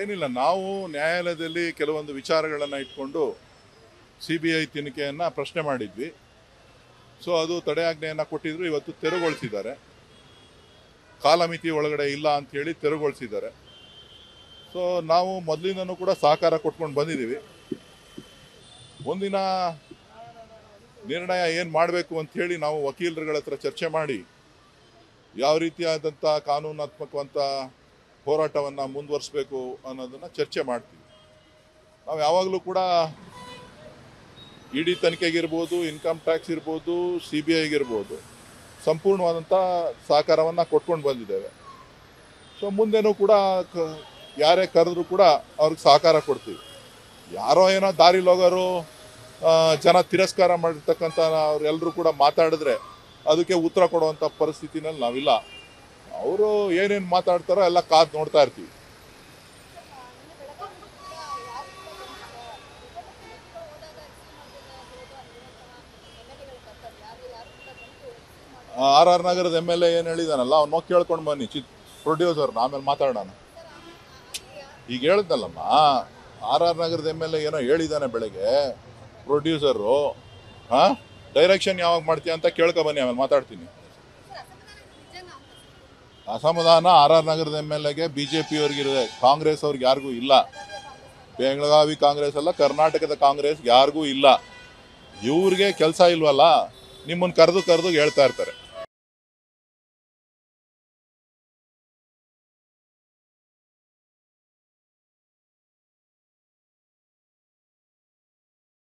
ಏನಿಲ್ಲ, ನಾವು ನ್ಯಾಯಾಲಯದಲ್ಲಿ ಕೆಲವೊಂದು ವಿಚಾರಗಳನ್ನು ಇಟ್ಕೊಂಡು CBI ತನಿಖೆಯನ್ನು ಪ್ರಶ್ನೆ ಮಾಡಿದ್ವಿ. ಸೊ ಅದು ತಡೆಯಾಜ್ಞೆಯನ್ನು ಕೊಟ್ಟಿದ್ರು. ಇವತ್ತು ತೆರವುಗೊಳಿಸಿದ್ದಾರೆ. ಕಾಲಮಿತಿ ಒಳಗಡೆ ಇಲ್ಲ ಅಂಥೇಳಿ ತೆರವುಗೊಳಿಸಿದ್ದಾರೆ. ಸೊ ನಾವು ಮೊದಲಿಂದನೂ ಕೂಡ ಸಹಕಾರ ಕೊಟ್ಕೊಂಡು ಬಂದಿದ್ದೀವಿ. ಮುಂದಿನ ನಿರ್ಣಯ ಏನು ಮಾಡಬೇಕು ಅಂಥೇಳಿ ನಾವು ವಕೀಲರುಗಳ ಹತ್ರ ಚರ್ಚೆ ಮಾಡಿ ಯಾವ ರೀತಿಯಾದಂಥ ಕಾನೂನಾತ್ಮಕವಂಥ ಹೋರಾಟವನ್ನು ಮುಂದುವರಿಸಬೇಕು ಅನ್ನೋದನ್ನು ಚರ್ಚೆ ಮಾಡ್ತೀವಿ. ನಾವು ಯಾವಾಗಲೂ ಕೂಡ ED ತನಿಖೆಗಿರ್ಬೋದು, ಇನ್ಕಮ್ ಟ್ಯಾಕ್ಸ್ ಇರ್ಬೋದು, CBIಗಿರ್ಬೋದು ಸಂಪೂರ್ಣವಾದಂಥ ಸಹಕಾರವನ್ನು ಕೊಟ್ಕೊಂಡು ಬಂದಿದ್ದೇವೆ. ಸೊ ಮುಂದೆನೂ ಕೂಡ ಯಾರೇ ಕರೆದ್ರೂ ಕೂಡ ಅವ್ರಿಗೆ ಸಹಕಾರ ಕೊಡ್ತೀವಿ. ಯಾರೋ ಏನೋ ದಾರಿಲಿ ಹೋಗೋರು ಜನ ತಿರಸ್ಕಾರ ಮಾಡಿರ್ತಕ್ಕಂಥ ಅವರೆಲ್ಲರೂ ಕೂಡ ಮಾತಾಡಿದ್ರೆ ಅದಕ್ಕೆ ಉತ್ತರ ಕೊಡುವಂಥ ಪರಿಸ್ಥಿತಿನಲ್ಲಿ ನಾವಿಲ್ಲ. ಅವರು ಏನೇನು ಮಾತಾಡ್ತಾರೋ ಎಲ್ಲ ಕಾದು ನೋಡ್ತಾ ಇರ್ತೀವಿ. RR ನಗರದ MLA ಏನು ಹೇಳಿದಾನಲ್ಲ, ಅವ್ನು ಹೋಗಿ ಕೇಳ್ಕೊಂಡು ಬನ್ನಿ ಪ್ರೊಡ್ಯೂಸರ್ನ, ಆಮೇಲೆ ಮಾತಾಡೋಣ. ಈಗ ಹೇಳಿದ್ನಲ್ಲಮ್ಮ, RR ನಗರದ MLA ಏನೋ ಹೇಳಿದಾನೆ ಬೆಳಗ್ಗೆ, ಪ್ರೊಡ್ಯೂಸರು ಡೈರೆಕ್ಷನ್ ಯಾವಾಗ ಮಾಡ್ತೀಯ ಅಂತ ಕೇಳ್ಕೊಬನ್ನಿ, ಆಮೇಲೆ ಮಾತಾಡ್ತೀನಿ. ಅಸಮಾಧಾನ RR ನಗರದ MLAಗೆ BJP-ಅವ್ರಿಗಿದೆ, ಕಾಂಗ್ರೆಸ್ ಅವ್ರಿಗೆ ಯಾರಿಗೂ ಇಲ್ಲ. ಬೆಳಗಾವಿ ಕಾಂಗ್ರೆಸ್ ಅಲ್ಲ, ಕರ್ನಾಟಕದ ಕಾಂಗ್ರೆಸ್ ಯಾರಿಗೂ ಇಲ್ಲ. ಇವ್ರಿಗೆ ಕೆಲಸ ಇಲ್ವಲ್ಲ, ನಿಮ್ಮನ್ನು ಕರೆದು ಹೇಳ್ತಾ ಇರ್ತಾರೆ.